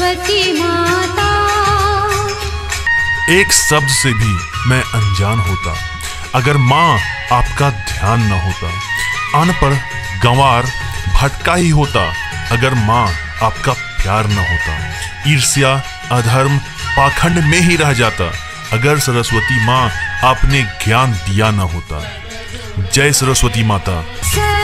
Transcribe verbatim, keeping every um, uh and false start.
सरस्वती माता। एक शब्द से भी मैं अनजान होता अगर माँ आपका ध्यान न होता। अनपढ़ गंवार भटका ही होता अगर माँ आपका प्यार न होता। ईर्ष्या अधर्म पाखंड में ही रह जाता अगर सरस्वती माँ आपने ज्ञान दिया न होता। जय सरस्वती माता।